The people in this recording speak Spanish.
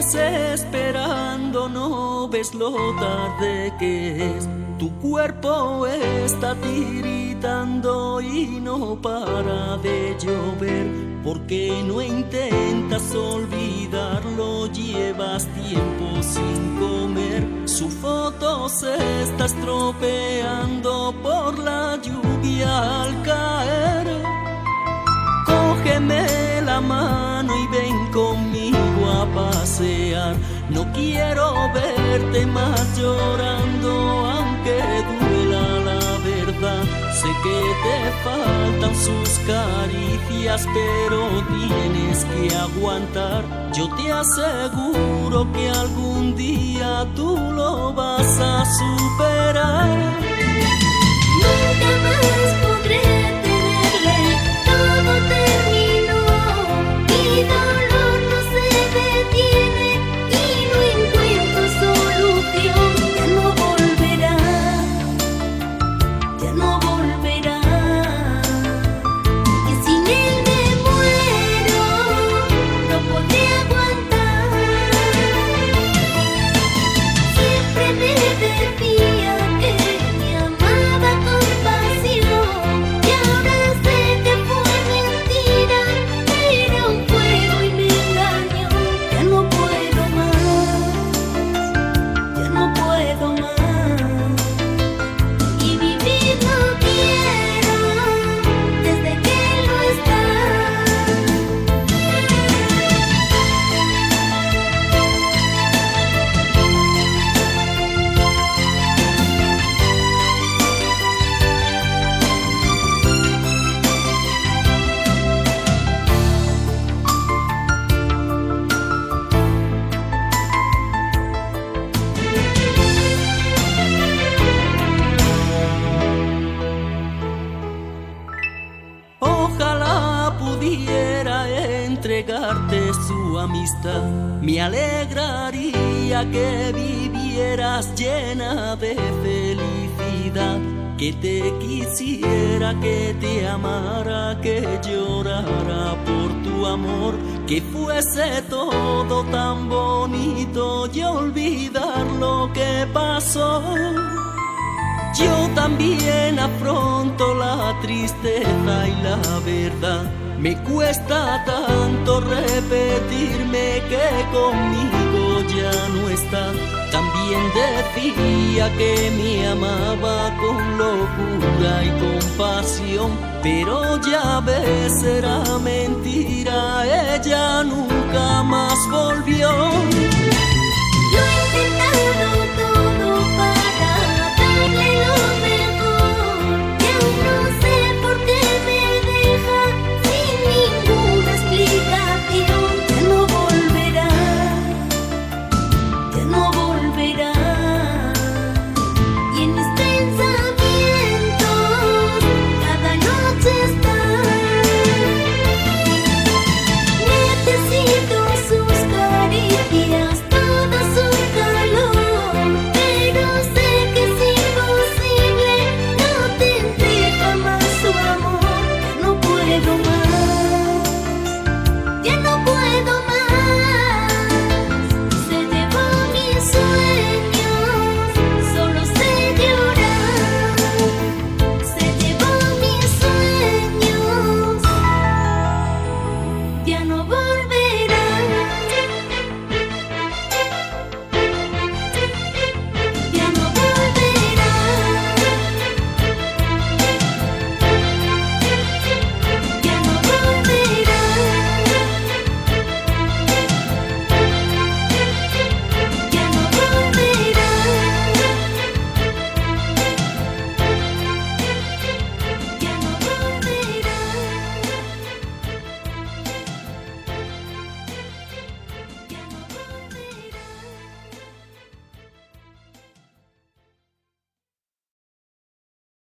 desesperando, no ves lo tarde que es. Tu cuerpo está tiritando y no para de llover. ¿Por qué no intentas olvidarlo? Llevas tiempo sin comer. Su foto se está estropeando por la lluvia al caer. Cógeme la mano y ven conmigo a pasear. No quiero verte más llorando, aunque duela la verdad. Sé que te faltan sus caricias, pero tienes que aguantar. Yo te aseguro que algún día tú lo vas a superar. Nunca más podré tenerle, todo terminó. Mi dolor no se detiene y no encuentro solución. Ya no volverá, ya no volverá. Y sin él me muero, no podré aguantar. Siempre me decía que me amaba con pasión, y ahora sé que fue mentira, era un juego y me engañó. Ya no puedo más, ya no puedo más. Y vivir no quiero desde que él no está. Ojalá pudiera entregarte su amistad. Me alegraría que vivieras llena de felicidad. Que te quisiera, que te amara, que llorara por tu amor. Que fuese todo tan bonito y olvidar lo que pasó. Yo también afronto la tristeza y la verdad. Me cuesta tanto repetirme que conmigo ya no está. También decía que me amaba con locura y compasión, pero ya ves, era mentira, ella nunca más volvió.